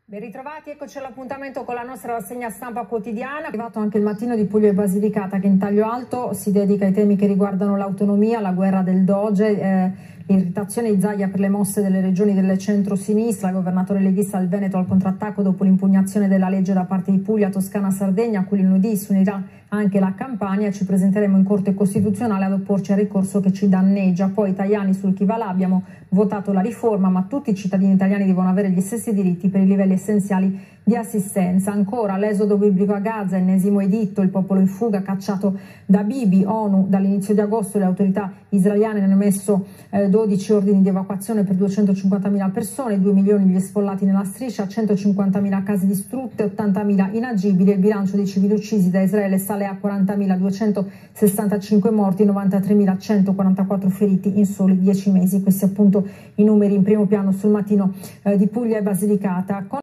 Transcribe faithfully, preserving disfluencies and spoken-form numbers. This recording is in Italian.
Ben ritrovati, eccoci all'appuntamento con la nostra rassegna stampa quotidiana. È arrivato anche il mattino di Puglia e Basilicata, che in taglio alto si dedica ai temi che riguardano l'autonomia, la guerra del Doge, eh, l'irritazione di Zaia per le mosse delle regioni del centro-sinistra, il governatore leghista del Veneto al contrattacco dopo l'impugnazione della legge da parte di Puglia, Toscana, Sardegna, a cui il lunedì si unirà anche la Campania. Ci presenteremo in Corte Costituzionale ad opporci al ricorso che ci danneggia. Poi Tajani sul chi va là, abbiamo votato la riforma, ma tutti i cittadini italiani devono avere gli stessi diritti per i livelli essenziali di assistenza. Ancora l'esodo biblico a Gaza, ennesimo editto, il popolo in fuga cacciato da Bibi. ONU, dall'inizio di agosto le autorità israeliane hanno emesso eh, dodici ordini di evacuazione per duecentocinquantamila persone, due milioni gli sfollati nella striscia, centocinquantamila case distrutte, ottantamila inagibili. Il bilancio dei civili uccisi da Israele sale a quarantamiladuecentosessantacinque morti, novantatremilacentoquarantaquattro feriti in soli dieci mesi. Questi appunto i numeri in primo piano sul mattino eh, di Puglia e Basilicata. Con